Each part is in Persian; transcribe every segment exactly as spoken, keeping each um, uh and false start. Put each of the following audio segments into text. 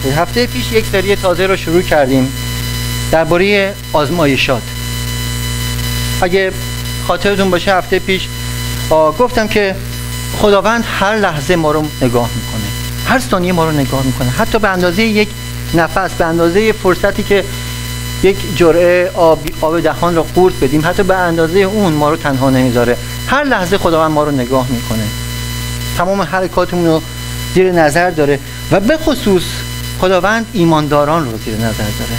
هفته هفته پیش یک سری تازه رو شروع کردیم درباره آزمایشات. اگه خاطرتون باشه هفته پیش گفتم که خداوند هر لحظه ما رو نگاه میکنه، هر ثانیه ما رو نگاه میکنه، حتی به اندازه یک نفس، به اندازه فرصتی که یک جرعه آب آب دهان رو قورت بدیم، حتی به اندازه اون ما رو تنها نمیذاره. هر لحظه خداوند ما رو نگاه میکنه، تمام حرکاتمون رو زیر نظر داره و به خصوص خداوند ایمانداران رو زیر نظر داره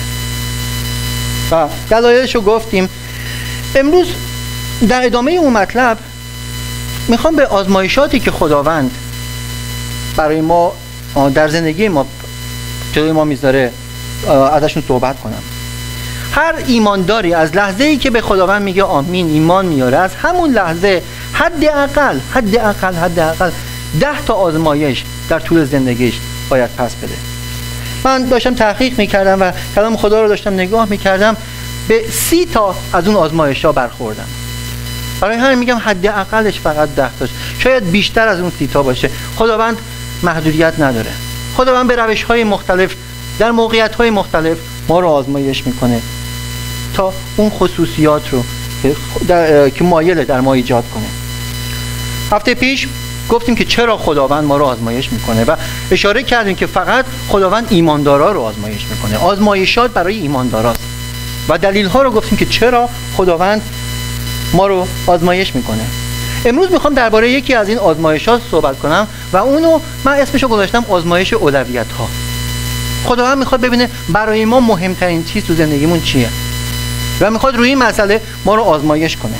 و دلایلش رو گفتیم. امروز در ادامه اون مطلب میخوام به آزمایشاتی که خداوند برای ما در زندگی ما جلوی ما میذاره ازشون صحبت کنم. هر ایمانداری از لحظه ای که به خداوند میگه آمین ایمان میاره، از همون لحظه حداقل حداقل حداقل ده تا آزمایش در طول زندگیش باید پس بده. من داشتم تحقیق میکردم و کلام خدا رو داشتم نگاه میکردم، به سی تا از اون آزمایش ها برخوردم. برای همین میگم حداقلش فقط ده تاش، شاید بیشتر از اون سی تا باشه. خداوند محدودیت نداره. خداوند به روش های مختلف در موقعیت های مختلف ما رو آزمایش میکنه تا اون خصوصیات رو در... که مایله در ما ایجاد کنه. هفته پیش گفتیم که چرا خداوند ما رو آزمایش میکنه و اشاره کردیم که فقط خداوند ایماندارا رو آزمایش میکنه. آزمایشات برای ایمانداراست و دلیل ها رو گفتیم که چرا خداوند ما رو آزمایش میکنه. امروز میخوام درباره یکی از این آزمایشات صحبت کنم و اونو من اسمشو گذاشتم آزمایش اولویت ها. خداوند میخواد ببینه برای ما مهمترین چیز تو زندگیمون چیه و میخواد روی این مسئله ما رو آزمایش کنه.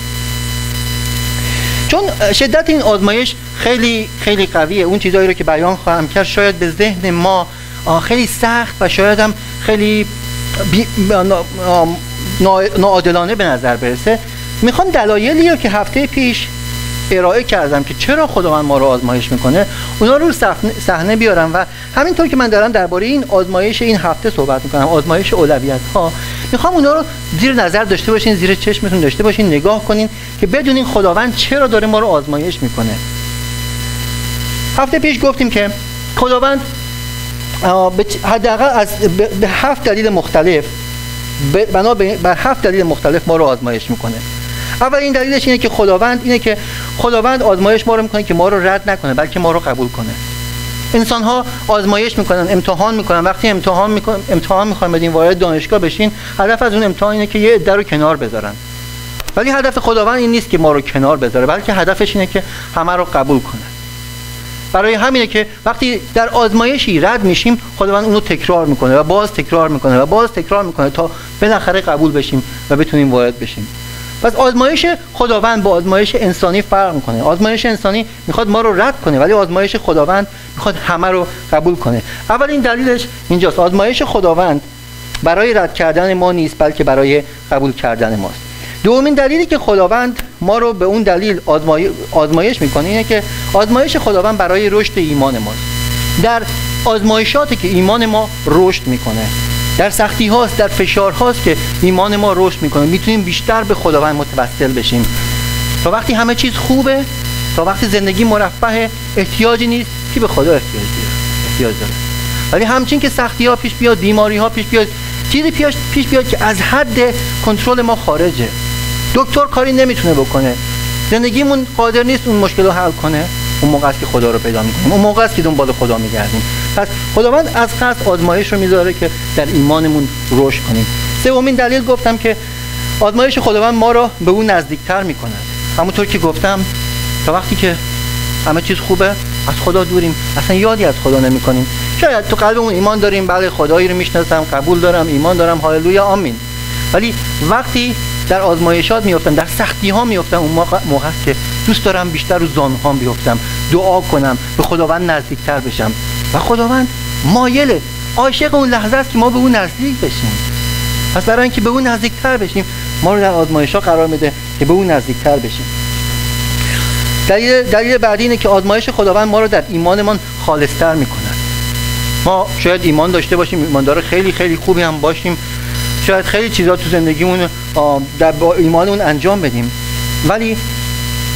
چون شدت این آزمایش خیلی خیلی قویه. اون چیزایی رو که بیان خواهم کرد شاید به ذهن ما خیلی سخت و شاید هم خیلی بی... ناعادلانه به نظر برسه. میخوام دلایلی رو که هفته پیش ارائه کردم که چرا خداوند ما رو آزمایش میکنه اونا رو صحنه بیارم و همینطور که من دارم درباره این آزمایش این هفته صحبت میکنم، آزمایش اولویت ها، میخوام اونا رو زیر نظر داشته باشین، زیر چشمتون داشته باشین، نگاه کنین که بدونین خداوند چرا داره ما رو آزمایش میکنه. هفته پیش گفتیم که خداوند حداقل از به هفت دلیل مختلف بنا بر هفت دلیل مختلف ما رو آزمایش میکنه. اولین دلیلش اینه که خداوند اینه که خداوند آزمایش ما رو میکنه که ما رو رد نکنه بلکه ما رو قبول کنه. انسان ها آزمایش میکنن، امتحان میکنن. وقتی امتحان میکنن، امتحان میخوان بدین وارد دانشگاه بشین، هدف از اون امتحان اینه که یه عده رو کنار بذارن. ولی هدف خداوند این نیست که ما رو کنار بذاره، بلکه هدفش اینه که همه رو قبول کنه. برای همینه که وقتی در آزمایشی رد میشیم خداوند اونو تکرار میکنه و باز تکرار میکنه و باز تکرار میکنه تا بالاخره قبول بشیم و بتونیم وارد بشیم. پس آزمایش خداوند با آزمایش انسانی فرق میکنه. آزمایش انسانی میخواد ما رو رد کنه ولی آزمایش خداوند میخواد همه رو قبول کنه. اولین دلیلش اینجاست. آزمایش خداوند برای رد کردن ما نیست بلکه برای قبول کردن ماست. دومین دلیلی که خداوند ما رو به اون دلیل آزمای... آزمایش میکنه اینه که آزمایش خداوند برای رشد ایمان ماست. در آزمایشاتی که ایمان ما رشد میکنه، در سختی هاست، در فشار هاست که ایمان ما رشد میکنه، میتونیم بیشتر به خداوند متوسل بشیم. تا وقتی همه چیز خوبه، تا وقتی زندگی مرفه، احتیاجی نیست که به خدا احتیاج داره احتیاج داره ولی همچین که سختی ها پیش بیاد، بیماری ها پیش بیاد، چیزی پیش بیاد که از حد کنترل ما خارجه، دکتر کاری نمیتونه بکنه، زندگیمون قادر نیست اون مشکل رو حل کنه، اون موقع است که خدا رو پیدا میکنیم، اون موقع است که دنبال خدا میگردیم. پس خداوند از قصد آزمایش رو میذاره که در ایمانمون رشد کنیم. سومین دلیل گفتم که آزمایش خداوند ما رو به اون نزدیکتر میکنه. همونطور که گفتم تا وقتی که همه چیز خوبه از خدا دوریم، اصلا یادی از خدا نمیکنیم. شاید تو قلبمون ایمان داریم، بله خدایی رو میشناسم، قبول دارم، ایمان دارم، هاللویا آمین. ولی وقتی در آزمایشات میافتم، در سختی ها میافتم، اون موقع موقع که دوست دارم بیشتر رو زانوهام بیافتم، دعا کنم، به خداوند نزدیکتر بشم و خداوند مایله، عاشق اون لحظه است که ما به اون نزدیک بشیم. پس برای اینکه به اون نزدیکتر بشیم ما رو در آزمایش‌ها قرار میده که به اون نزدیکتر بشیم. دلیل دلیل بعدی اینه که آزمایش خداوند ما رو در ایمانمان خالص‌تر میکنه. ما شاید ایمان داشته باشیم، ایماندار خیلی خیلی خوبی هم باشیم، شاید خیلی چیزا تو زندگیمون در با ایمانمون انجام بدیم، ولی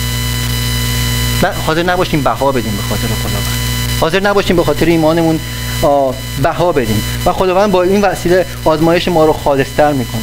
حاضر نباشیم بها بدیم به خاطر خداوند، حاضر نباشیم به خاطر ایمانمون بها بدیم و خداوند با این وسیله آزمایش ما رو خالص‌تر میکنه.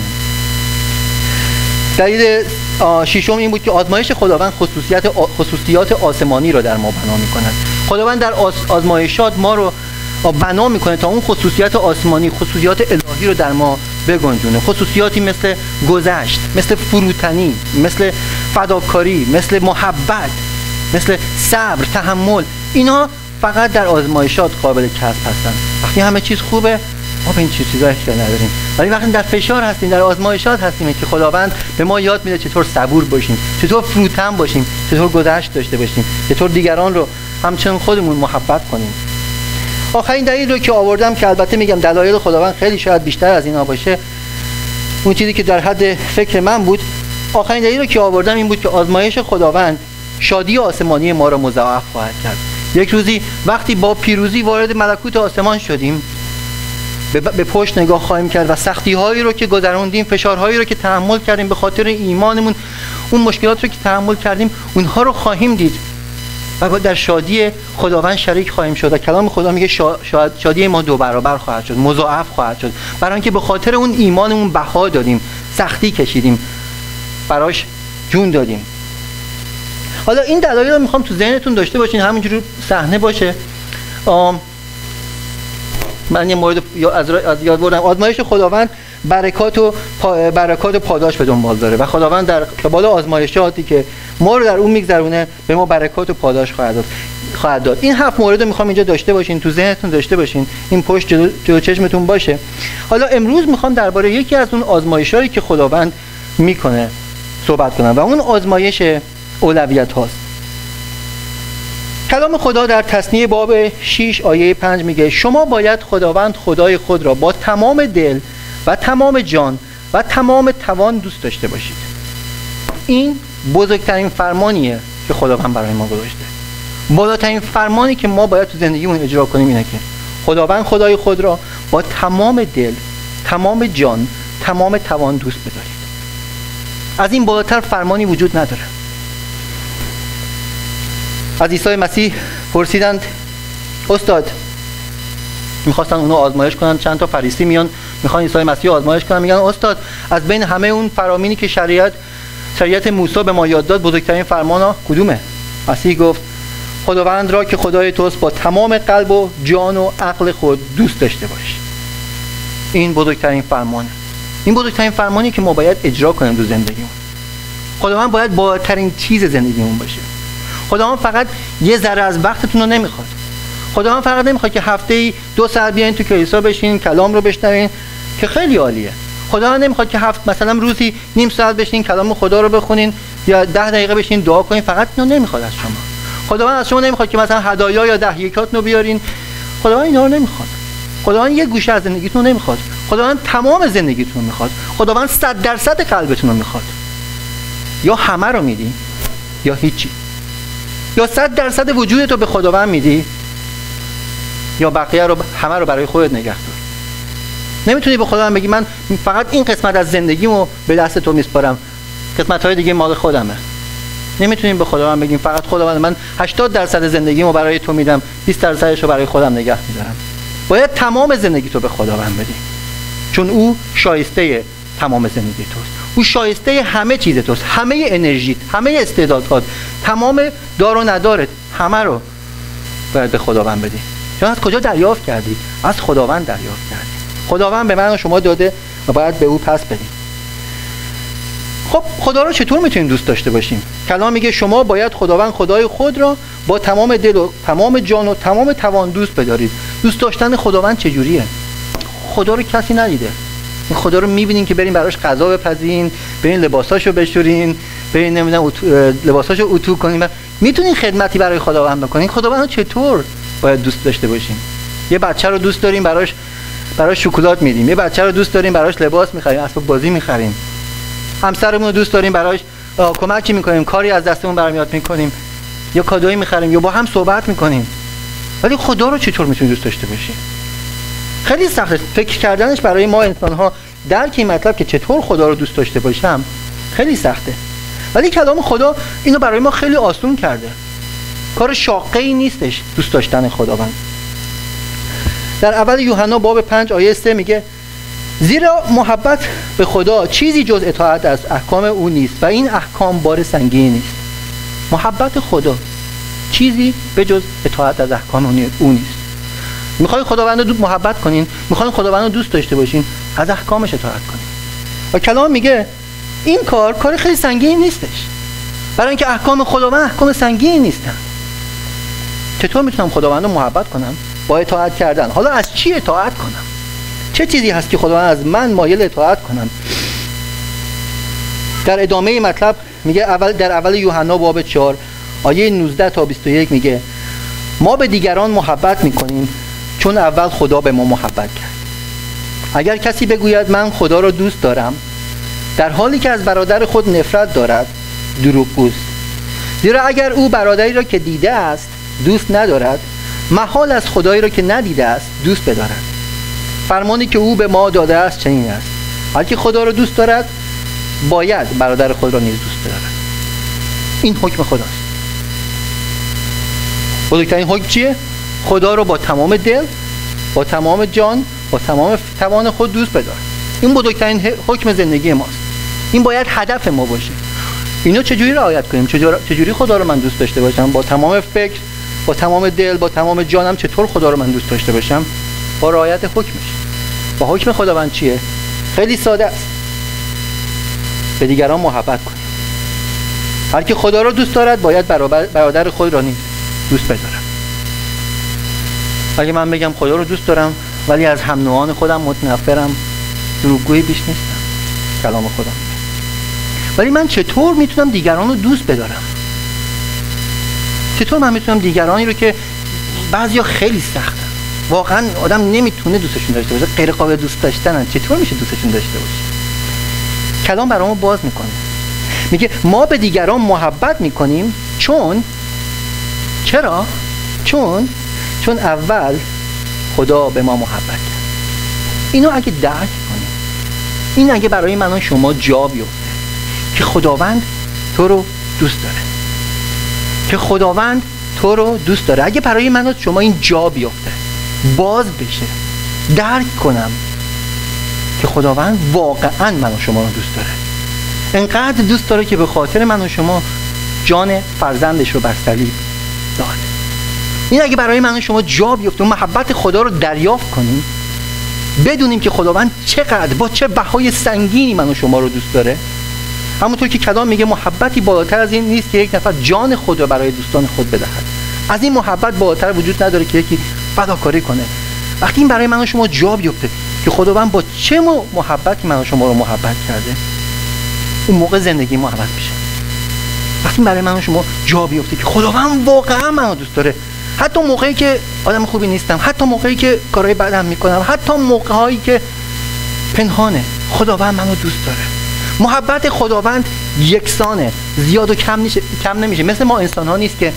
دلیل ششم این بود که آزمایش خداوند خصوصیت خصوصیات آسمانی رو در ما بنا میکند. خداوند در آزمایشات ما رو بنا میکنه تا اون خصوصیت آسمانی، خصوصیات الهی رو در ما بگنجونه. خصوصیاتی مثل گذشت، مثل فروتنی، مثل فداکاری، مثل محبت، مثل صبر، تحمل، اینا فقط در آزمایشات قابل کسب هستن. وقتی همه چیز خوبه ما به این چیز چیزا احتیاج نداریم، ولی وقتی در فشار هستیم، در آزمایشات هستیم که خداوند به ما یاد میده چطور صبور باشیم، چطور فروتن باشیم، چطور گذشت داشته باشیم، چطور دیگران رو همچنان خودمون محبت کنیم. آخرین دلیل رو که آوردم که البته میگم دلایل خداوند خیلی شاید بیشتر از اینا باشه، اون چیزی که در حد فکر من بود، آخرین دلیل رو که آوردم این بود که آزمایش خداوند شادی آسمانی ما رو مضاعف خواهد کرد. یک روزی وقتی با پیروزی وارد ملکوت آسمان شدیم، به پشت نگاه خواهیم کرد و سختی هایی رو که گذروندیم، فشارهایی رو که تحمل کردیم به خاطر ایمانمون، اون مشکلات رو که تحمل کردیم، اونها رو خواهیم دید و در شادی خداوند شریک خواهیم شد. و کلام خدا میگه شادی ما دو برابر خواهد شد، مضاعف خواهد شد، برای اینکه به خاطر اون ایمانمون بها دادیم، سختی کشیدیم، براش جون دادیم. حالا این دلایل رو میخوام تو ذهنتون داشته باشین، همینجوری صحنه باشه. من یه مورد از یاد بردم. آزمایش خداوند برکات و پا برکات و پاداش به دنبال داره و خداوند در قبال آزمایشاتی که ما رو در اون میگذرونه به ما برکات و پاداش خواهد داد. خواهد داد. این هفت مورد رو میخوام اینجا داشته باشین، تو ذهنتون داشته باشین، این پشت جلو, جلو چشمتون باشه. حالا امروز میخوام درباره یکی از اون آزمایشایی که خداوند میکنه صحبت کنم و اون آزمایش اولویت هاست. کلام خدا در تثنیه باب شش آیه پنج میگه شما باید خداوند خدای خود را با تمام دل و تمام جان و تمام توان دوست داشته باشید. این بزرگترین فرمانیه که خداوند برای ما گذاشته. بالاترین فرمانی که ما باید تو زندگیمون اجرا کنیم اینه که خداوند خدای خود را با تمام دل، تمام جان، تمام توان دوست بدارید. از این بالاتر فرمانی وجود نداره. از عیسی مسیح پرسیدند استاد، میخواستن اونو آزمایش کنن، چند تا فریسی میان میخوان عیسی مسیح آزمایش کنن، میگن استاد از بین همه اون فرامینی که شریعت شریعت موسی به ما یاد داد بزرگترین فرمان کدومه؟ مسیح گفت خداوند را که خدای توست با تمام قلب و جان و عقل خود دوست داشته باش. این بزرگترین فرمانه. این بزرگترین فرمانی که ما باید اجرا کنیم تو زندگیمون. خداوند باید بالاترین چیز زندگیمون باشه. خداوند فقط یه ذره از وقتتون رو نمیخواد. خداوند فقط نمیخواد که هفته‌ای دو ساعت بیاین تو کلیسا بشین کلام رو بشنوین که خیلی عالیه. خداوند نمیخواد که هفت مثلا روزی نیم ساعت بشین کلام خدا رو بخونین یا ده دقیقه بشین دعا کنین، فقط اینو نمیخواد از شما. خداوند از شما نمیخواد که مثلا هدایا یا ده یکات رو بیارین. خداوند اینا رو نمیخواد. خداوند یک گوشه از زندگیتون رو نمیخواد. خداوند تمام زندگیتون رو میخواد. خداوند صد درصد قلبتون رو میخواد. یا همه رو میدی یا هیچی. یا صد درصد وجودت رو به خداوند میدی یا بقیه رو همه رو برای خودت نگه دار. نمیتونی به خداوند بگی من فقط این قسمت از زندگیمو به دست تو میسپارم، قسمت‌های دیگه مال خودمه. نمیتونیم به خداوند بگیم فقط خداوند من هشتاد درصد زندگیمو برای تو میدم، بیست درصدش رو برای خودم نگه میدارم. باید تمام زندگی تو به خداوند بدی، چون او شایسته تمام زندگی توست. او شایسته همه چیز توست، همه انرژیت، همه استعدادات، تمام دار و ندارت، همه رو باید به خداوند بدی. چون از کجا دریافت کردی؟ از خداوند دریافت کردی. خداوند به من و شما داده و باید به او پس بدیم. خب خدا رو چطور میتونیم دوست داشته باشیم؟ کلام میگه شما باید خداوند خدای خود را با تمام دل و تمام جان و تمام توان دوست بدارید. دوست داشتن خداوند چجوریه؟ خدا رو کسی ندیده. این خدا رو میبینین که برین براش غذا بپزین، برین لباساشو بشورین، برین نمیدونم لباساشو اتو کنین، میتونین خدمتی برای خداوند بکنین. خداوند رو چطور باید دوست داشته باشیم؟ یه بچه رو دوست داریم براش براش شکلات میدیم، یه بچه رو دوست داریم براش لباس میخریم، اسباب بازی میخریم، همسرمون رو دوست داریم براش کمکی میکنیم، کاری از دستمون برمیاد میکنیم، یا کادویی میخریم یا با هم صحبت میکنیم. ولی خدا رو چطور میتونیم دوست داشته باشیم؟ خیلی سخته فکر کردنش برای ما انسان‌ها. درک این مطلب که چطور خدا رو دوست داشته باشم خیلی سخته. ولی کلام خدا اینو برای ما خیلی آسون کرده. کار شاقه‌ای نیستش دوست داشتن خداوند. در اول یوحنا باب پنج آیه سه میگه زیرا محبت به خدا چیزی جز اطاعت از احکام او نیست و این احکام بار سنگینی نیست. محبت خدا چیزی به جز اطاعت از احکام او نیست. میخوای خداوند رو محبت کنین، میخواین خداوند رو دوست داشته باشین، از احکامش اطاعت کنین. و کلام میگه این کار کار خیلی سنگینی نیستش، برای اینکه احکام خداوند احکام سنگینی نیستن. چطور میتونم خداوند رو محبت کنم؟ با اطاعت کردن. حالا از چی اطاعت کنم؟ چه چیزی هست که خداوند از من مایل اطاعت کنم؟ در ادامه مطلب میگه اول در اول یوحنا باب چهار آیه نوزده تا بیست و یک میگه ما به دیگران محبت میکنیم چون اول خدا به ما محبت کرد. اگر کسی بگوید من خدا را دوست دارم در حالی که از برادر خود نفرت دارد دروغگوست. زیرا اگر او برادری را که دیده است دوست ندارد محال از خدایی را که ندیده است دوست بدارد. فرمانی که او به ما داده است چنین است هر که خدا را دوست دارد باید برادر خود را نیز دوست بدارد. این حکم خداست. بزرگترین حکم چیه؟ خدا رو با تمام دل، با تمام جان، با تمام توان خود دوست بدار. این بزرگترین حکم زندگی ماست. این باید هدف ما باشه. اینو چجوری رعایت کنیم؟ چجوری خدا رو من دوست داشته باشم؟ با تمام فکر، با تمام دل، با تمام جانم چطور خدا رو من دوست داشته باشم؟ با رعایت حکمش. با حکم خداوند چیه؟ خیلی ساده است. به دیگران محبت کنیم. هر کی خدا رو دوست دارد باید برادر خود را نیز دوست بدارد. اگه من بگم خدا رو دوست دارم ولی از هم نوعان خودم متنفرم، دروغگویی بیش نیستم. کلام خدا میگه. ولی من چطور میتونم دیگران رو دوست بدارم؟ چطور من میتونم دیگرانی رو که بعضیا خیلی سختن، واقعا آدم نمیتونه دوستشون داشته باشه، غیر قابل دوست داشتنن، چطور میشه دوستشون داشته باشه؟ کلام برامو باز میکنه. میگه ما به دیگران محبت میکنیم چون چرا؟ چون چون اول خدا به ما محبت کرد. اینو اگه درک کنیم، این اگه برای من و شما جا بیفته که خداوند تو رو دوست داره، که خداوند تو رو دوست داره، اگه برای من و شما این جا بیفته، باز بشه، درک کنم که خداوند واقعا من و شما رو دوست داره، انقدر دوست داره که به خاطر من و شما جان فرزندش رو بر صلیب داد. این اگه برای من و شما جا بیفته و محبت خدا رو دریافت کنیم، بدونیم که خداوند چقدر با چه بهای سنگینی من و شما رو دوست داره. همونطور که کلام میگه محبتی بالاتر از این نیست که یک نفر جان خود رو برای دوستان خود بدهد. از این محبت بالاتر وجود نداره که یکی فداکاری کنه. وقتی این برای من و شما جا بیفته که خداوند با چه محبتی من و شما رو محبت کرده، اون موقع زندگی ما عوض میشه. وقتی برای من و شما جا بیفته که خداوند واقعا منو دوست داره، حتی موقعی که آدم خوبی نیستم، حتی موقعی که کارهای بدم میکنم، حتی موقعهایی که پنهانه، خداوند منو دوست داره. محبت خداوند یکسانه، زیاد و کم نمیشه، کم نمیشه. مثل ما انسان ها نیست که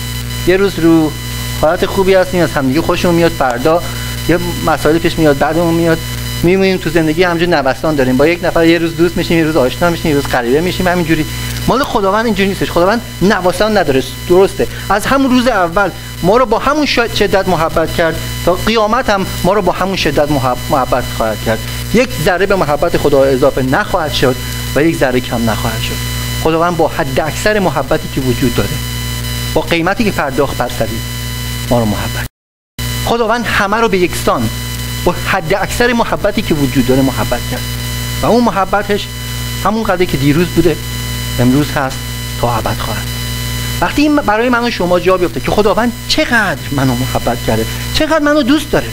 یه روز رو حالت خوبی هستیم، از همدیگه خوشمون میاد، فردا یه مسائل پیش میاد، بعدمون میاد، میمونیم تو زندگی همینجوری نوسان داریم. با یک نفر یه روز دوست میشیم، یه روز آشنا میشیم، یه روز غریبه میشیم، همینجوری. مال خداوند اینجوری نیستش. خداوند نوسان نداره، درسته. از همون روز اول ما رو با همون شدت محبت کرد، تا قیامت هم ما رو با همون شدت محبت خواهد کرد. یک ذره به محبت خدا اضافه نخواهد شد و یک ذره کم نخواهد شد. خداوند با حد اکثر محبتی که وجود داره، با قیمتی که پرداخت بر صلیب، ما رو محبت. خداوند همه رو به یکسان با حد اکثر محبتی که وجود داره محبت کرد و اون محبتش همون قدری که دیروز بوده، امروز هست، تا ابد خواهد. وقتی این برای من و شما جا بیفته که خداوند چقدر منو محبت کرده، چقدر منو دوست داره،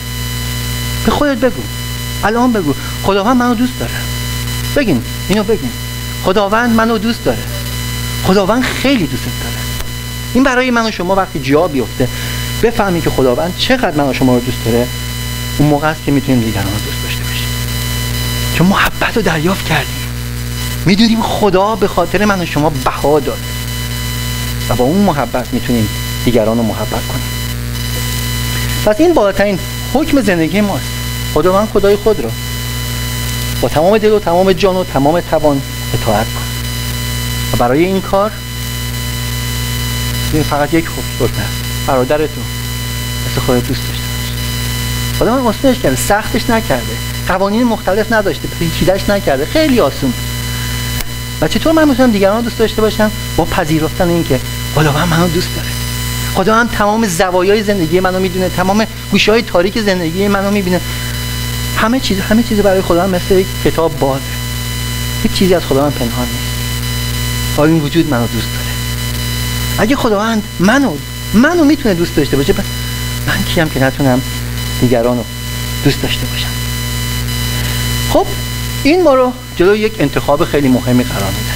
به خودت بگو، الان بگو خداوند منو دوست داره. بگین، اینو بگین، خداوند منو دوست داره، خداوند خیلی دوست داره. این برای من و شما وقتی جا بیفته، بفهمید که خداوند چقدر من و شما رو دوست داره، اون موقع است که میتونیم دیگران رو دوست داشته باشیم. چون محبت رو دریافت کردیم، میدونیم خدا به خاطر من و شما بها داد و با اون محبت میتونیم دیگران رو محبت کنیم. پس این بالاترین حکم زندگی ماست. خداوند خدای خود رو با تمام دل و تمام جان و تمام توان اطاعت کن. و برای این کار فقط یک حکم است: برادرت رو مثل خودت دوست داشته باش. خداوند آسونش کرده، سختش نکرده، قوانین مختلف نداشته، پیچیده‌اش نکرده، خیلی آسون. و چطور من میتونم دیگران رو دوست داشته باشم؟ با پذیرفتن این که خداوند منو دوست داره. خداوند تمام زوایای زندگی منو میدونه، تمام گوشه‌های تاریک زندگی منو میبینه. همه چیز همه چیز برای خداوند مثل یک کتاب بازه. هیچ چیزی از خداوند پنهان نیست. با این وجود منو دوست داره. اگه خداوند منو منو میتونه دوست داشته باشه، من کیم که نتونم دیگران رو دوست داشته باشم؟ خب این ما رو جلوی یک انتخاب خیلی مهمی قرار میده.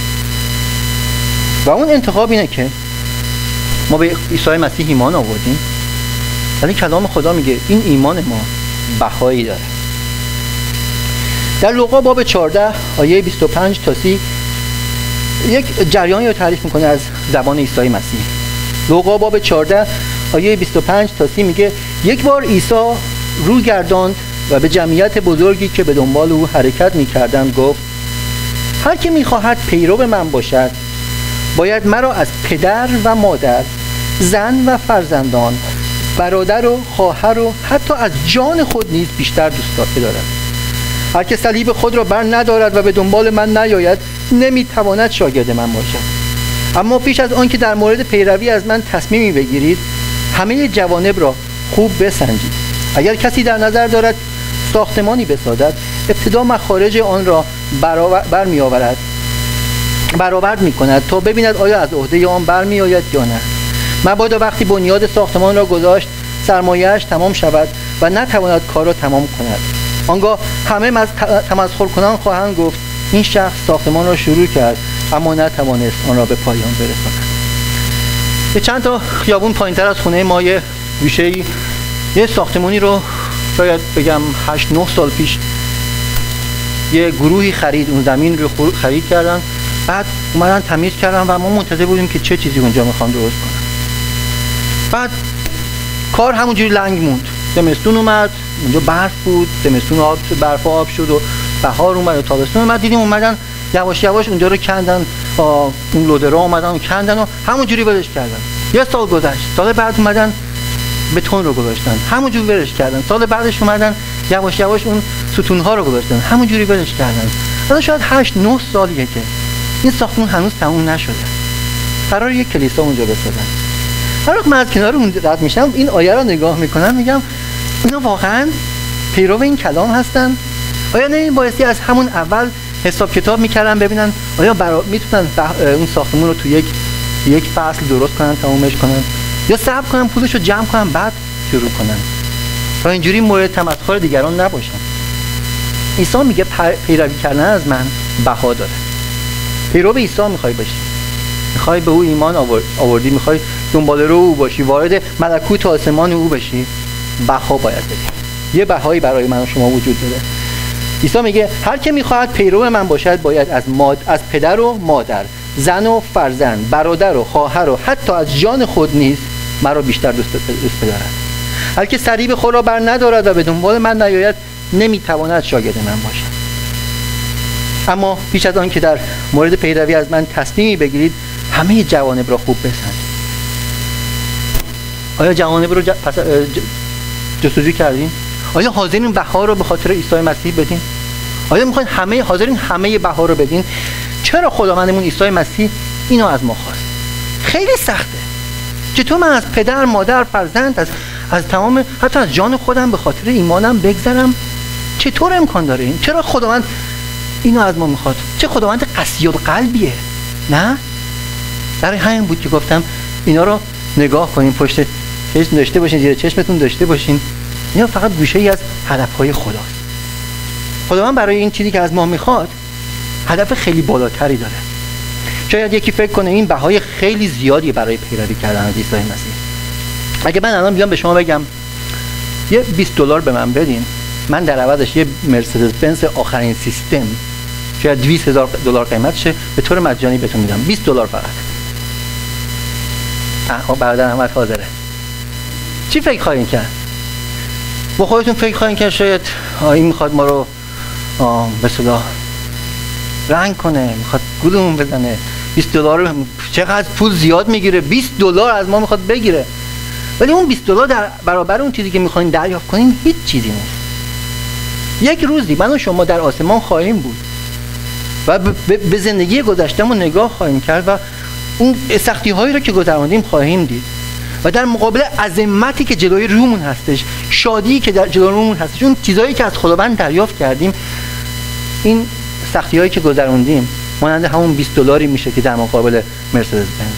و اون انتخاب اینه که ما به عیسی مسیح ایمان آوردیم، ولی کلام خدا میگه این ایمان ما بهایی داره. در لوقا باب چهارده آیه بیست و پنج تا سی یک جریانی رو تعریف میکنه از زبان عیسی مسیح. لوقا باب چهارده آیه بیست و پنج تا سی میگه یک بار عیسی رو گرداند و به جمعیت بزرگی که به دنبال او حرکت میکردند گفت هر کی میخواهد پیرو من باشد باید مرا از پدر و مادر، زن و فرزندان، برادر و خواهر و حتی از جان خود نیز بیشتر دوست بدارد. هر که صلیب خود را بر ندارد و به دنبال من نیاید نمیتواند شاگرد من باشد. اما پیش از آن که در مورد پیروی از من تصمیمی بگیرید همه جوانب را خوب بسنجید. اگر کسی در نظر دارد ساختمانی بسازد ابتدا مخارج آن را برمی آورد برآورد می کند تا ببیند آیا از عهده آن برمی آید یا نه. مبادا وقتی بنیاد ساختمان را گذاشت سرمایه‌اش تمام شود و نتواند کار را تمام کند، آنگاه همه تمسخر کنان خواهند گفت این شخص ساختمان را شروع کرد اما نتوانست آن را به پایان برساند. یه چند تا خیابون پایین‌تر از خونه ما یه گوشه‌ای یه ساختمانی رو شاید بگم هشت نه سال پیش یه گروهی خرید، اون زمین رو خرید کردن، بعد اومدن تمیز کردن و ما منتظر بودیم که چه چیزی اونجا میخوان درست کنن. بعد کار همونجوری لنگ موند. زمستون اومد، اونجا برف بود، زمستون آب شد، برف آب شد و بهار اومد و تابستون اومد، دیدیم اومدن یواش یواش اونجا رو کندن، اون لودرها اومدن و کندن و همونجوری ولش کردن. یه سال گذشت، سال بعد اومدن بتون رو گذاشتن، همونجوری ولش کردن. سال بعدش اومدن یواش یواش اون ستون‌ها رو گذاشتن، همونجوری ولش کردن. الان شاید هشت نه سالیه که این ساختمون هنوز تموم نشده. قرار یک کلیسا اونجا بسازن. هر وقت من از کنار اون رد میشم این آیه رو نگاه میکنم میگم اینا واقعا پیرو این کلام هستن؟ آیا نه این بایستی از همون اول حساب کتاب میکردن ببینن آیا برا... میتونن اون ساختمون رو تو یک یک فصل درست کنن، تمومش کنن، یا صبر کنن پولش رو جمع کنن بعد شروع کنن تا اینجوری مورد تمسخر دیگران نباشن. عیسی میگه پیروی کردن از من بها داره. پیرو عیسی میخوای باشی، میخوای به او ایمان آوردی، میخوای دنبال رو او باشی، وارد ملکوت آسمان او بشی، بها باید بدی. یه بهایی برای من و شما وجود داره. عیسی میگه هر که میخواهد پیرو من باشد باید از ماد از پدر و مادر، زن و فرزند، برادر و خواهر و حتی از جان خود نیز مرا بیشتر دوست دوست بدارد. هر که صلیب خود را بر ندارد و به دنبال من نیاید نمیتواند شاگرد من باشد. اما پیش از آن که در مورد پیروی از من تصمیمی بگیرید همه جوانب را خوب بسنجید. آیا جوانب رو ج... پس... ج... جستجو کردیم؟ آیا حاضرین بها رو به خاطر عیسی مسیح بدین؟ آیا میخواین همه حاضرین همه بها رو بدین؟ چرا خداوندمون عیسی مسیح اینو از ما خواست؟ خیلی سخته. چطور من از پدر، مادر، فرزند، از از تمام حتی از جان خودم به خاطر ایمانم بگذرم؟ چطور امکان داره این؟ چرا خداوند اینو از ما میخواد؟ چه خداوند قسی القلبیه؟ نه؟ برای همین بود که گفتم اینا رو نگاه کنین، پشت چشم داشته باشین، زیر چشمتون داشته باشین. اینا فقط گوشه‌ای از هدف‌های خداست. خداوند برای این چیزی که از ما میخواد هدف خیلی بالاتری داره. شاید یکی فکر کنه این بهای خیلی زیادی برای پیروی کردن از عیسی مسیح. اگه من الان بیام به شما بگم یه بیست دلار به من بدین، من در عوضش یه مرسدس بنز آخرین سیستم شاید دویست هزار دلار قیمتشه به طور مجانی بهتون میدم، بیست دلار فقط. آها برادر احمد حاضره. چی فکر خواهید کرد؟ با خودتون فکر خواهید کرد شاید این میخواد ما رو به اصطلاح رنگ کنه، میخواد گولمون بزنه، بیست دلار چقدر پول زیاد میگیره، بیست دلار از ما میخواد بگیره. ولی اون بیست دلار در برابر اون چیزی که میخواین دریافت کنین هیچ چیزی نیست. یک روزی من و شما در آسمان خواهیم بود و به زندگی گذشته‌مون نگاه خواهیم کرد و اون سختی هایی رو که گذراندیم خواهیم دید و در مقابل عظمتی که جلوی رومون هستش، شادی که در جلوی رومون هستش، اون چیزایی که از خداوند دریافت کردیم، این سختی هایی که گذراندیم مانند همون بیست دلاری میشه که در مقابل مرسدس بنز.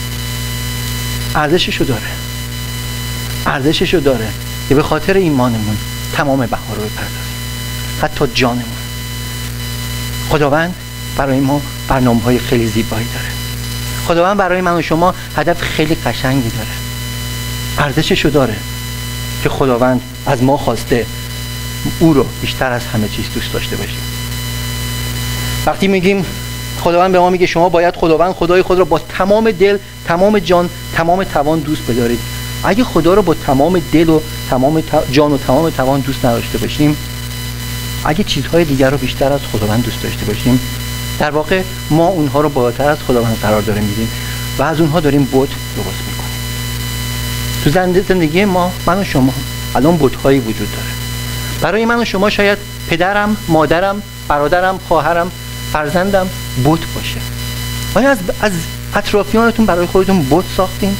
ارزششو داره، ارزششو داره که به خاطر ایمانمون تمام بها رو بپردازیم، حتی جانمون. خداوند برای ما برنامه‌های خیلی زیبایی داره. خداوند برای من و شما هدف خیلی قشنگی داره. ارزششو داره که خداوند از ما خواسته او رو بیشتر از همه چیز دوست داشته باشیم. وقتی میگیم خداوند به ما میگه شما باید خداوند خدای خود رو با تمام دل، تمام جان، تمام توان دوست بدارید. اگه خدا رو با تمام دل و تمام جان و تمام توان دوست نداشته باشیم، اگه چیزهای دیگر رو بیشتر از خداوند دوست داشته باشیم، در واقع ما اونها رو بالاتر از خداوند قرار داریم میدیم و از اونها داریم بت درست میکنیم. تو زندگی ما، من و شما الان بت‌هایی وجود داره. برای من و شما شاید پدرم، مادرم، برادرم، خواهرم، فرزندم بت باشه. آیا از از اطرافیانتون برای خودتون بت ساختین؟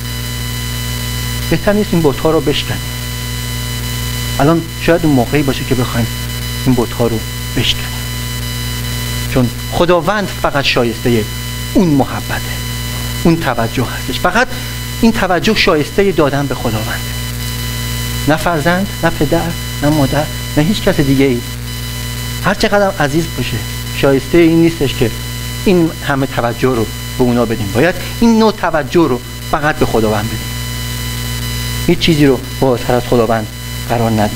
بهتر نیست این بت‌ها رو بشکنیم. الان شاید اون موقعی باشه که بخوایم این بت‌ها رو بشکنیم، چون خداوند فقط شایسته اون محبته، اون توجه هستش. فقط این توجه شایسته دادن به خداوند، نه فرزند، نه پدر، نه مادر، نه هیچ کس دیگه ای. هر چقدر عزیز باشه شایسته این نیستش که این همه توجه رو به اونا بدیم. باید این نوع توجه رو فقط به خداوند بدیم، هیچ چیزی رو بالاتر از خداوند قرار ندیم.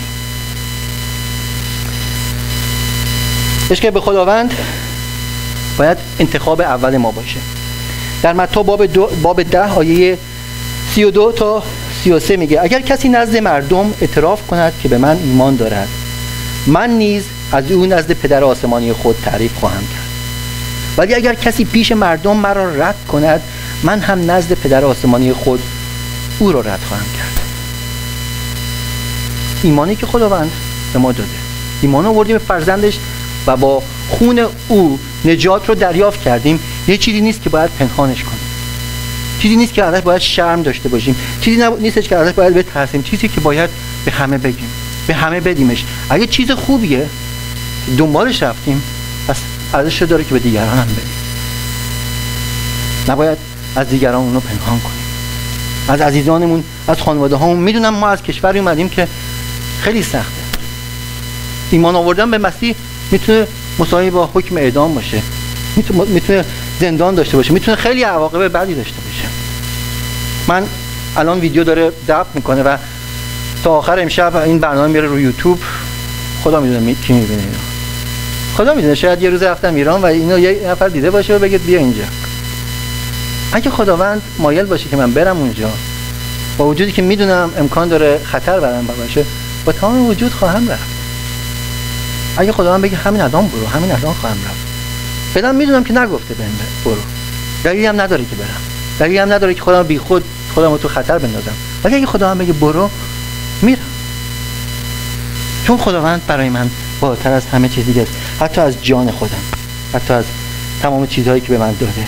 عشق به خداوند باید انتخاب اول ما باشه. در متی باب, باب ده آیه سی و دو تا سی و سه میگه اگر کسی نزد مردم اعتراف کند که به من ایمان دارد، من نیز از او نزد پدر آسمانی خود تعریف خواهم کرد. ولی اگر کسی پیش مردم مرا رد کند، من هم نزد پدر آسمانی خود او را رد خواهم کرد. ایمانی که خداوند به ما داده، ایمان آوردیم به فرزندش و با خون او نجات رو دریافت کردیم، یه چیزی نیست که باید پنهانش کنیم، چیزی نیست که ازش باید شرم داشته باشیم، چیزی نیستش که ازش باید بترسیم، چیزی که باید به همه بگیم، به همه بدیمش. اگه چیز خوبیه دنبالش رفتیم، پس ارزش داره که به دیگران هم بدیم. نباید از دیگران اونو پنهان کنیم، از عزیزانمون، از خانواده هامون. میدونم ما از کشوری اومدیم که خیلی سخته. ایمان آوردن به مسیح میتونه مساوی با حکم اعدام باشه، میتونه زندان داشته باشه، میتونه خیلی عواقب بدی داشته باشه. من الان ویدیو داره ضبط میکنه و تا آخر امشب این برنامه میره روی یوتیوب. خدا میدونه می... کی میبینه اینو، خدا میدونه. شاید یه روز رفتم ایران و اینو یه نفر دیده باشه و بگه بیا اینجا. اگه خداوند مایل باشه که من برم اونجا، با وجودی که میدونم امکان داره خطر برام باشه، با تمام وجود خواهم رفت. اگه خداوند بگه همین الان برو، همین الان خواهم رفت. فعلا میدونم که نگفته بهم برو، دلیلی هم نداره که برم، دلیلی هم نداره که خودم بی خود خودم رو تو خطر بندازم. ولی اگه خداوند بگه برو، میرم، چون خداوند برای من بالاتر از همه چیز دیگه است، حتی از جان خودم، حتی از تمام چیزهایی که به من داده.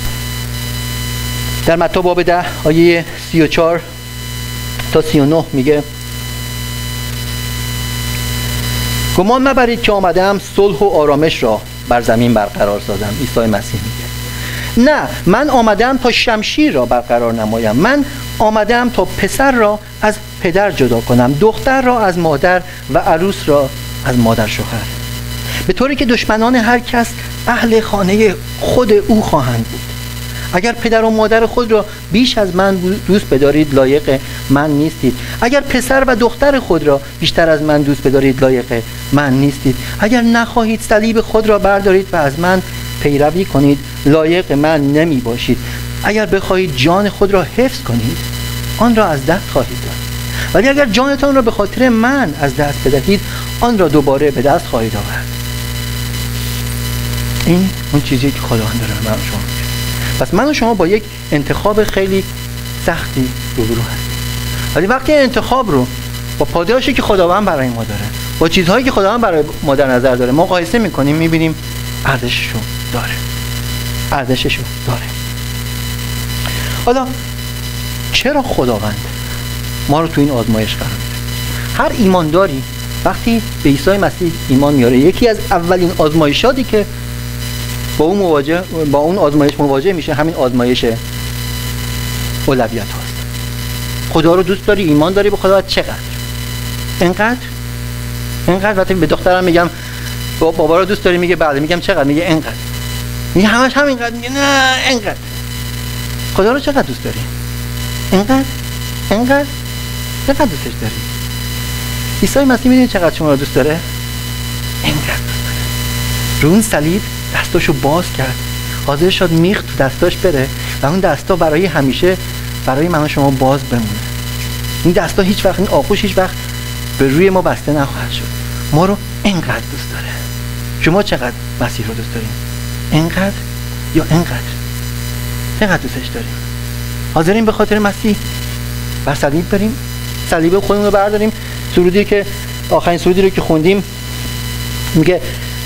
در متی باب ده آیه سی و چهار تا سی و نه میگه گمان مبرید که آمدم صلح و آرامش را بر زمین برقرار سازم. عیسی مسیح میگه نه، من آمدم تا شمشیر را برقرار نمایم، من آمدم تا پسر را از پدر جدا کنم، دختر را از مادر و عروس را از مادر شوهر، به طوری که دشمنان هر کس اهل خانه خود او خواهند بود. اگر پدر و مادر خود را بیش از من دوست بدارید، لایق من نیستید. اگر پسر و دختر خود را بیشتر از من دوست بدارید، لایق من نیستید. اگر نخواهید صلیب خود را بردارید و از من پیروی کنید، لایق من نمی باشید. اگر بخواهید جان خود را حفظ کنید، آن را از دست خواهید داد. ولی اگر جانتان را به خاطر من از دست بدهید، آن را دوباره به دست خواهید آورد. این اون چیزی که خداوند داره من شما. پس من و شما با یک انتخاب خیلی سختی روبرو هستیم. ولی وقتی انتخاب رو با پاداشی که خداوند برای ما داره، با چیزهایی که خداوند برای ما در نظر داره مقایسه میکنیم، میبینیم ارزششو داره، ارزششو داره. حالا چرا خداوند ما رو تو این آزمایش قرار میده؟ هر ایمانداری وقتی به عیسی مسیح ایمان میاره، یکی از اولین آزمایشاتی که با اون مواجه با اون آزمایش مواجه میشه همین آزمایش اولویت هاست. خدا رو دوست داری، ایمان داری به خدا، چقدر؟ اینقدر؟ اینقدر؟ وقتی به دخترم میگم بابا رو دوست داری، میگه بله. میگم چقدر؟ میگه اینقدر. میگه همش همینقدر. میگه نه اینقدر. خدا رو چقدر دوست داری؟ اینقدر؟ اینقدر؟ چقدر دوستش داری؟ عیسی مسیح میدونی چقدر شما رو دوست داره؟ اینقدر دوست داره. رو اون صلیب دستاشو باز کرد، حاضر شد میخ تو دستاش بره و اون دستا برای همیشه برای من و شما باز بمونه. این دستا هیچ وقت، این آغوش هیچ وقت به روی ما بسته نخواهد شد. ما رو اینقدر دوست داره. شما چقدر مسیح رو دوست دارین؟ اینقدر یا اینقدر؟ چقدر دوستش داریم؟ حاضرین به خاطر مسیح بر صلیب بریم؟ صلیب خودمون رو برداریم؟ سرودی که آخرین سرودی رو که خوندیم میگه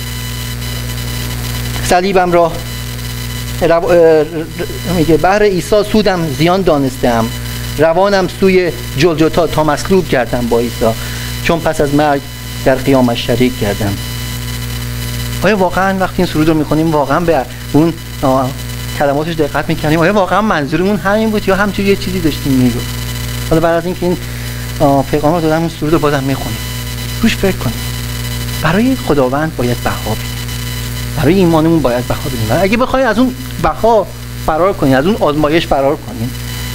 صلیبم را رو... میگه بهر عیسی سودم زیان دانستم، روانم سوی جلجتا تا مصلوب کردم با عیسی، چون پس از مرگ در قیامش شریک کردم. آیا واقعا وقتی این سرود رو میخونیم واقعا به اون کلماتش دقت میکنیم؟ آیا واقعا منظورمون همین بود یا همچون یه چیزی داشتیم میگو؟ حالا بعد از اینکه این پیغام رو دادم، اون سرود رو بازم میخونیم، روش فکر کنیم. برای خداوند باید بها بدیم، برای ایمانمون باید بها بدیم. اگه بخواید از اون بها فرار کنین، از اون آزمایش فرار کنین،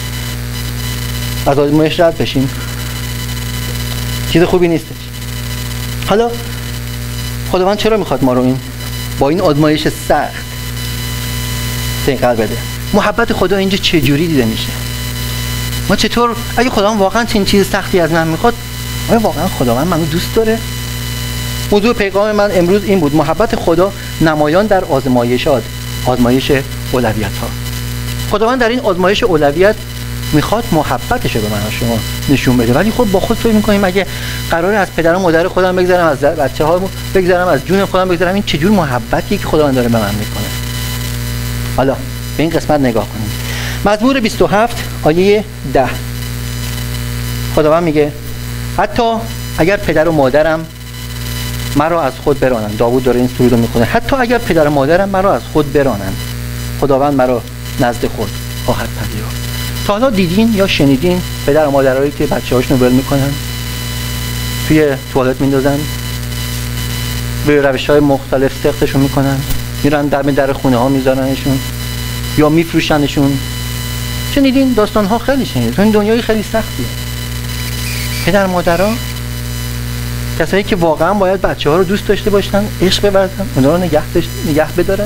از آزمایش رد بشین، چیز خوبی نیستش. حالا خداوند چرا میخواد ما رو این با این آزمایش سخت تنقل بده؟ محبت خدا اینجا چجوری دیده میشه؟ ما چطور، اگه خداوند واقعا چنین چیز سختی از من میخواد، آیا واقعا خداوند منو دوست داره؟ موضوع پیغام من امروز این بود: محبت خدا نمایان در آزمایشات، آزمایش اولویت ها. خداوند در این آزمایش اولویت میخواد محبتش رو به من و شما نشون بده، ولی خب با خود فکر میکنیم اگه قراره از پدر و مادر خودم بگذرم، از بچه ها بگذرم، از جون خودم بگذرم، این چجور محبتیه که خداوند داره به من میکنه؟ حالا به این قسمت نگاه کنیم. مزمور بیست و هفت آیه ده، خداوند میگه حتی اگر پدر و مادرم مرا از خود برانند. داوود داره این سرود رو میخونه. حتی اگر پدر و مادرم مرا از خود برانند، خداوند مرا نزد خود خواهد پذیرفت. تا حالا دیدین یا شنیدین پدر و مادرایی که بچه‌هاشون رو ول میکنن، توی توالت میندازن، به روش‌های مختلف سختشون میکنن، میرن در در خونه ها میذارنشون یا میفروشنشون؟ شنیدین؟ داستان ها خیلی شنیدین. این دنیای خیلی سختیه. پدر مادرها کسایی که واقعا باید بچه ها رو دوست داشته باشن، عشق بورزن، اونها رو نگه داشت نگه بدارن.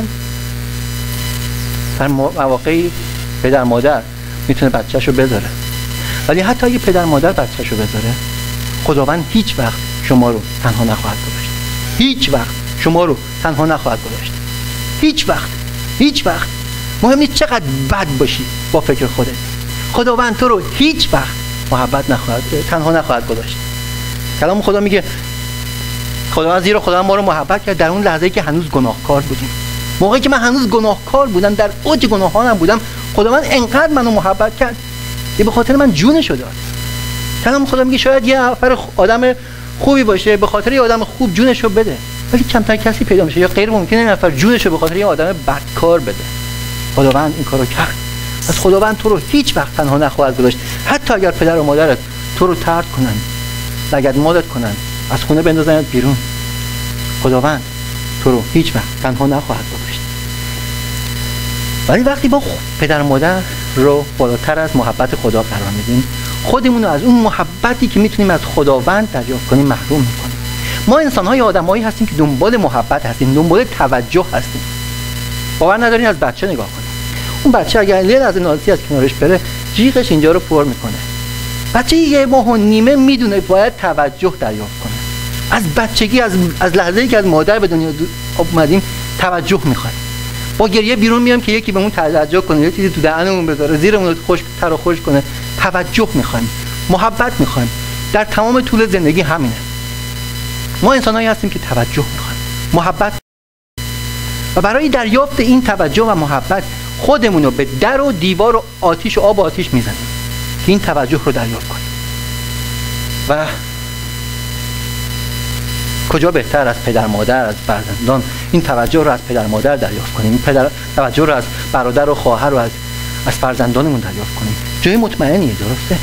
در مواقعی پدر مادر میتونه بچه‌شو بذاره، ولی حتی اگه پدر مادر بچه‌شو بذاره، خداوند هیچ وقت شما رو تنها نخواهد گذاشت. هیچ وقت شما رو تنها نخواهد گذاشت. هیچ وقت. هیچ وقت. مهم نیست چقدر بد باشی با فکر خودت، خداوند تو رو هیچ وقت محبت نخواهد تنها نخواهد گذاشت. کلام خدا میگه خداوند زیرا خداوند ما رو محبت کرد در اون لحظه‌ای که هنوز گناهکار بودیم. موقعی که من هنوز گناهکار بودم، در اوج گناهانم بودم، خداوند انقدر منو محبت کرد که به خاطر من جونشو داد. کلام خدا میگه شاید یه نفر آدم خوبی باشه، به خاطر یه آدم خوب جونشو بده، ولی کمتر کسی پیدا میشه یا غیر ممکنه یه نفر جونشو به خاطر یه آدم بدکار بده. خداوند این کارو کرد. از خداوند تو رو هیچ وقت تنها نخواهد گذاشت. حتی اگر پدر و مادرت تو رو طرد کنن، لگدمالت کنن، از خونه بندازنت بیرون، خداوند تو رو هیچ وقت تنها نخواهد گذاشت. ولی وقتی با پدر و مادر رو بالاتر از محبت خدا قرار میدیم، خودمون رو از اون محبتی که میتونیم از خداوند دریافت کنیم محروم میکنیم. ما انسان‌های آدمایی هستیم که دنبال محبت هستیم، دنبال توجه هستیم. باور ندارین از بچه نگاه کنید. اون بچه اگر لیل از نازی از کنارش بره، جیغش اینجا رو پر میکنه. بچه یه ماه و نیمه میدونه باید توجه دریافت کنه. از بچگی، از از لحظه‌ای که از مادر به دنیا اومدیم توجه میخواد. با گریه بیرون میام که یکی بهمون توجه کنه، یه چیزی تو دهنمون بذاره، زیرمون رو خشک تر و خشک کنه. توجه میخوایم. محبت میخوایم. در تمام طول زندگی همینه. ما انسانایی هستیم که توجه میخوایم، محبت، و برای دریافت این توجه و محبت خودمون رو به در و دیوار و آتیش و آب و آتیش میزنیم که این توجه رو دریافت کنیم. و کجا بهتر از پدر مادر، از فرزندان این توجه رو از پدر مادر دریافت کنیم، این پدر توجه رو از برادر و خواهر رو از از فرزندانمون دریافت کنیم. جای مطمئنیه، درسته؟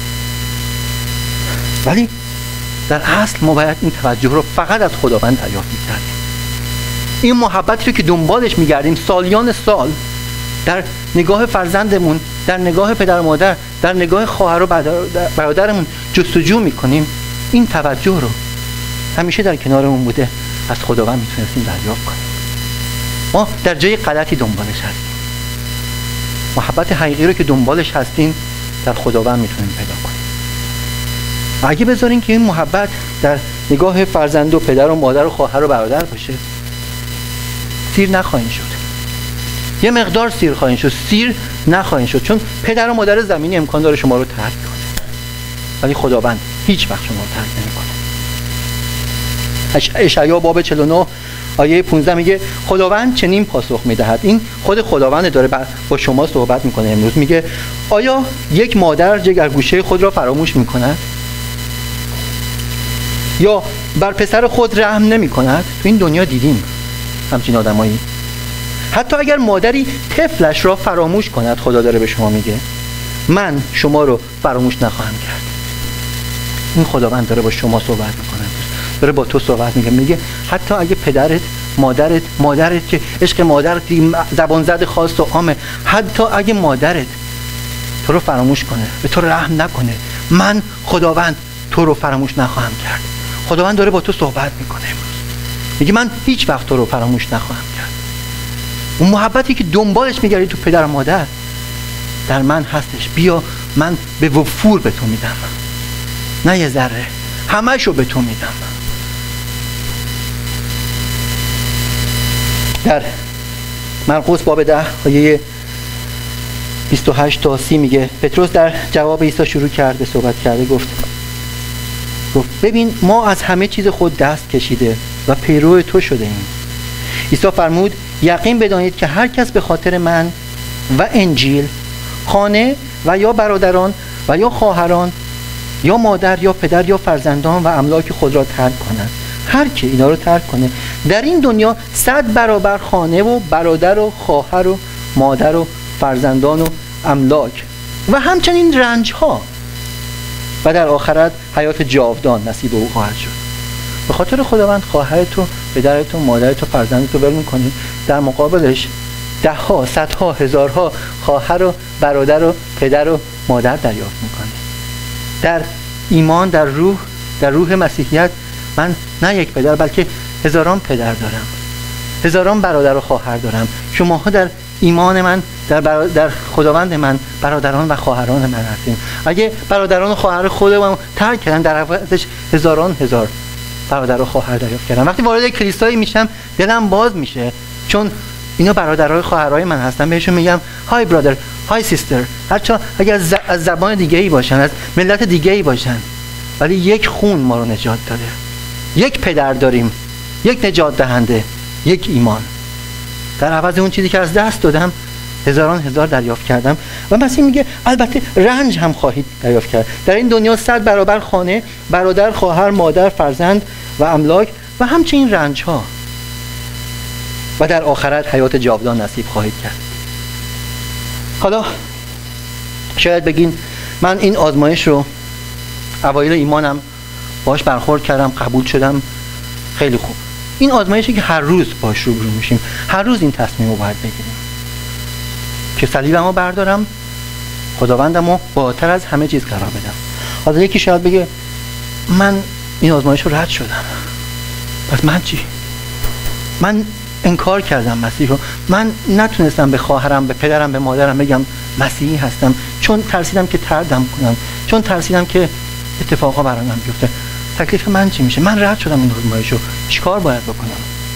ولی در اصل ما باید این توجه رو فقط از خداوند دریافت می‌کردیم. این محبتی رو که دنبالش می‌گردیم سالیان سال در نگاه فرزندمون، در نگاه پدر و مادر، در نگاه خواهر و برادرمون جستجو می‌کنیم، این توجه رو همیشه در کنارمون بوده، از خداوند میتونستیم دریافت کنیم. ما در جای غلطی دنبالش هستیم. محبت حقیقی رو که دنبالش هستیم در خداوند میتونیم پیدا کنیم. و اگه بذاریم که این محبت در نگاه فرزند و پدر و مادر و خواهر و برادر باشه، سیر نخواهیم شد. یه مقدار سیر خواهیم شد، سیر نخواهیم شد، چون پدر و مادر زمینی امکان داره شما رو ترک کنه، ولی خداوند هیچ وقت شما رو ترک نمیکنه. اشعیا باب چهل و نه آیه پانزده میگه خداوند چنین پاسخ میدهد. این خود خداوند داره با شما صحبت میکنه امروز. میگه آیا یک مادر جگرگوشه خود را فراموش میکند یا بر پسر خود رحم نمیکند؟ تو این دنیا دیدیم همچین آدمایی. حتی اگر مادری طفلش را فراموش کند، خدا داره به شما میگه من شما رو فراموش نخواهم کرد. این خداوند داره با شما صحبت میکنه، داره با تو صحبت میگه. میگه حتی اگه پدرت، مادرت، مادرت که عشق مادر زبان زد خاص و عامه، حتی اگه مادرت تو رو فراموش کنه، به تو رحم نکنه، من خداوند تو رو فراموش نخواهم کرد. خداوند داره با تو صحبت میکنه امروز. میگه من هیچ وقت تو رو فراموش نخواهم کرد. اون محبتی که دنبالش میگردی تو پدر و مادر در من هستش. بیا من به وفور به تو میدم، نه یه ذره، همه‌شو به تو میدم. در مرقس باب ده آیه بیست و هشت تا سی میگه پتروس در جواب عیسی شروع کرده صحبت کرده، گفت گفت ببین ما از همه چیز خود دست کشیده و پیرو تو شده ایم. عیسی فرمود یقین بدانید که هر کس به خاطر من و انجیل خانه و یا برادران و یا خواهران یا مادر یا پدر یا فرزندان و املاک خود را ترک کند، هر که اینا رو ترک کنه، در این دنیا صد برابر خانه و برادر و خواهر و مادر و فرزندان و املاک و همچنین رنج ها و در آخرت حیات جاودان نصیب او خواهد شد. به خاطر خداوند خواهرت و پدرت و مادرت و فرزندت رو ول می‌کنی، در مقابلش ده ها، صدها، هزارها خواهر و برادر و پدر و مادر دریافت می‌کنی. در ایمان، در روح، در روح مسیحیت من نه یک پدر بلکه هزاران پدر دارم، هزاران برادر و خواهر دارم. شماها در ایمان من، در, برا... در خداوند من برادران و خواهران من هستیم. اگه برادران و خواهر خودمون ترک کردن، در عوضش هزاران هزار برادر و خواهر دریافت کردم. وقتی وارد کلیسایی میشم دلم باز میشه، چون اینا برادرای خواهرای من هستن. بهشون میگم های برادر، های سیستر، هرچی اگر از زبان دیگه ای باشن، از ملت دیگه ای باشن، ولی یک خون ما رو نجات داده. یک پدر داریم، یک نجات دهنده، یک ایمان. در عوض اون چیزی که از دست دادم هزاران هزار دریافت کردم. و مسیح میگه البته رنج هم خواهید دریافت کرد. در این دنیا صد برابر خانه، برادر، خواهر، مادر، فرزند و املاک و همچنین رنج ها و در آخرت حیات جاودان نصیب خواهید کرد. حالا شاید بگین من این آزمایش رو اوایل ایمانم باش برخورد کردم، قبول شدم، خیلی خوب. این آزمایشی که هر روز باش روبرو میشیم، هر روز این تصمیم رو باید بگیریم که صلیبمو بردارم، خداوندمو بالاتر از همه چیز قرار بدم. حالا یکی شاید بگه من این آزمایش رو رد شدم، پس من چی؟ من انکار کردم مسیح رو، من نتونستم به خواهرم، به پدرم، به مادرم بگم مسیحی هستم، چون ترسیدم که تردم کنم، چون ترسیدم که اتفاقا برام بیفته. تکلیف من چی میشه؟ من رد شدم این آزمایش رو، چیکار باید بکنم؟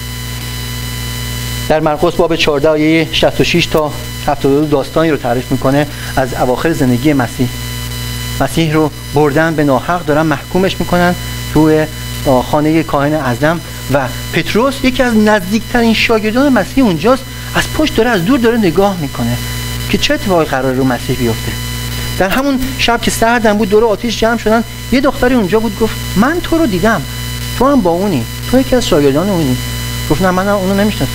در مرقس باب چهارده آیه شصت و شش تا هفتاد و دو داستانی رو تعریف میکنه از اواخر زندگی مسیح. مسیح رو بردن به ناحق دارن محکومش میکنن توی خانه کاهن اعظم و پتروس یکی از نزدیکترین شاگردان مسیح اونجاست، از پشت داره از دور داره نگاه میکنه که چه اتفاقی قرار رو مسیح بیفته. در همون شب که سردم بود دور آتش جمع شدن، یه دختری اونجا بود گفت من تو رو دیدم، تو هم با اونی، تو یکی از شاگردان اونی. گفت نه من اونو نمیشناسم.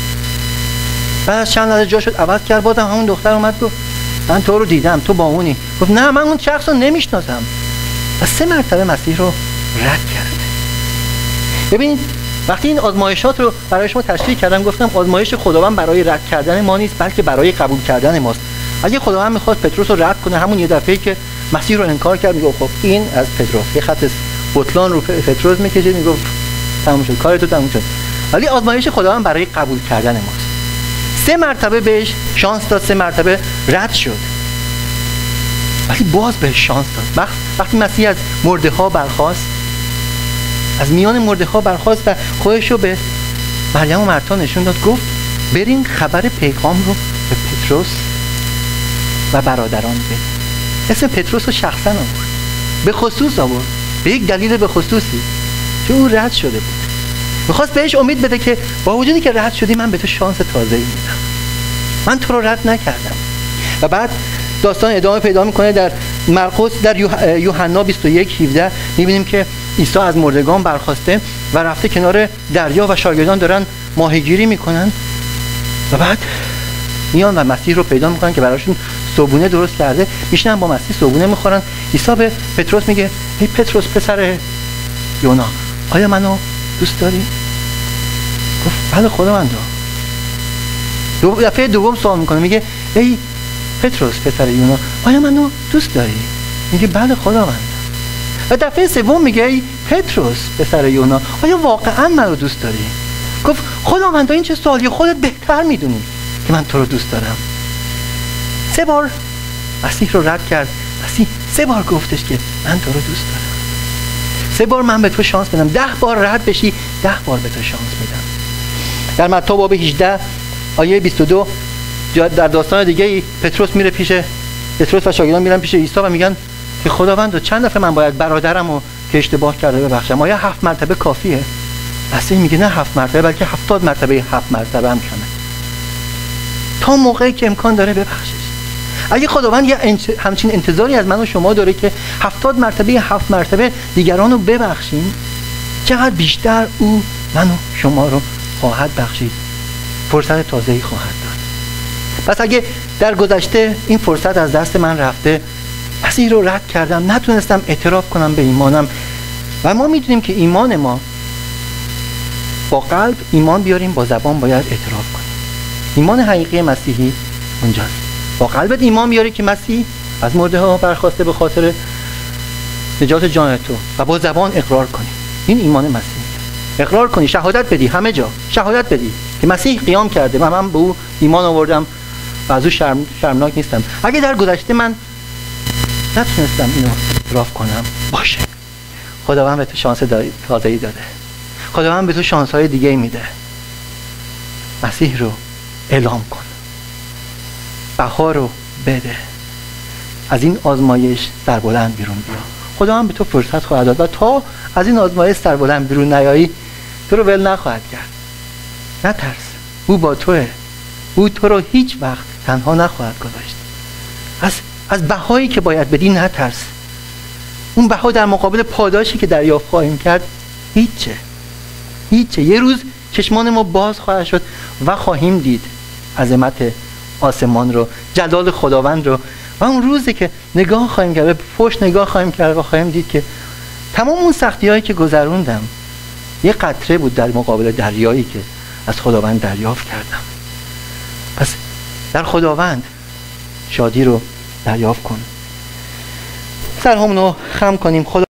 بعد از چند لحظه جا شد عوض کرد، بازم همون دختر اومد گفت من تو رو دیدم، تو با اونی. گفت نه من اون شخص رو نمیشناسم. و سه مرتبه مسیح رو رد کرد. ببینید وقتی این آزمایشات رو برای شما تشریح کردم گفتم آزمایش خداوند برای رد کردن ما نیست بلکه برای قبول کردن ماست. اگه خداوند میخواست پتروس رو رد کنه همون یه دفعه‌ای که مسیح رو انکار کرد میگه خب این از پتروس، یه خط بطلان رو پتروس میکشید میگه تموم شد کار تو تموم شد. ولی آزمایش خداوند برای قبول کردن ماست. سه مرتبه بهش شانس داد، سه مرتبه رد شد ولی باز بهش شانس داد. وقتی مسیح از مرده ها برخاست، از میان مرده ها برخاست و خودش رو به مریم و مرتا نشون داد، گفت برین خبر پیغام رو به پتروس و برادران بدین. اسم پتروس رو شخصا آورد، به خصوص آورد، به یک دلیل به خصوصی که اون رد شده بود. میخواست بهش امید بده که با وجودی که رد شدی من به تو شانس تازه‌ای میدم، من تو رو رد نکردم. و بعد داستان ادامه پیدا میکنه در مرقس، در یوحنا بیست و یک هفده میبینیم که عیسی از مردگان برخاسته و رفته کنار دریا و شاگردان دارن ماهیگیری میکنن و بعد میان و مسیح رو پیدا میکنن که براشون صبحونه درست کرده، میشنن با مسیح صبحونه میخورن. عیسی به پتروس میگه ای پتروس پسر یونا، آیا منو دوست داری؟ گفت بله خداوندا. دو دفعه دوم سوال میکنه میگه ای پتروس پسر یونا، آیا منو دوست داری؟ میگه بله خداوند. و دفعه سوم میگه ای پتروس پسر یونا، آیا واقعا منو دوست داری؟ گفت خداوند این چه سوالی، خودت بهتر میدونی که من تو رو دوست دارم. سه بار مسیح رو رد کرد. مسیح سه بار گفتش که من تو رو دوست دارم. سه بار من به تو شانس میدم، ده بار رد بشی ده بار به تو شانس میدم. در متی باب هجده آیه بیست و دو در داستان دیگه پتروس میره پیش پتروس و شاگردان میرن پیش عیسی و میگن که خداوند چند دفعه من باید برادرمو که اشتباه کرده ببخشم؟ آیا هفت مرتبه کافیه؟ مسیح میگه نه هفت مرتبه بلکه هفتاد مرتبه هفت مرتبه هم کمه، تا موقعی که امکان داره ببخشش. اگه خداوند یه انت... همچین انتظاری از من و شما داره که هفتاد مرتبه هفت مرتبه دیگران رو ببخشیم، چقدر بیشتر او من و شما رو خواهد بخشید، فرصت تازه‌ای خواهد داد. پس اگه در گذشته این فرصت از دست من رفته، مسیح رو رد کردم، نتونستم اعتراف کنم به ایمانم، و ما میدونیم که ایمان ما با قلب ایمان بیاریم، با زبان باید اعتراف کنیم. ایمان حقیقی مسیحی اونجاست. با قلبت ایمان بیاری که مسیح از مرده ها برخاسته به خاطر نجات جان تو، و با زبان اقرار کنی. این ایمان مسیحی. اقرار کنی، شهادت بدی، همه جا شهادت بدی که مسیح قیام کرده و من به او ایمان آوردم و از او شرم، شرمناک نیستم. اگه در گذشته من نتونستم اینو اعتراف کنم، باشه، خداوند به تو شانس تازه‌ای داده، خداوند به تو شانس‌های دیگه میده. مسیح رو اعلام کن، بها رو بده، از این آزمایش سربلند بیرون بیا. خداوند به تو فرصت خواهد داد و تا از این آزمایش سربلند بیرون نیایی تو رو ول نخواهد کرد. نترس، او با توه، او تو رو هیچ وقت تنها نخواهد گذاشت. از از بهایی که باید بدی نترس. اون بها در مقابل پاداشی که دریافت خواهیم کرد هیچه هیچه یه روز چشمان ما باز خواهد شد و خواهیم دید عظمت آسمان رو، جلال خداوند رو، و اون روزی که نگاه خواهیم کرد، به پشت نگاه خواهیم کرد و خواهیم دید که تمام اون سختی هایی که گذروندم یه قطره بود در مقابل دریایی که از خداوند دریافت کردم. پس در خداوند شادی رو دریافت کن. سرهامون رو خم کنیم. خدا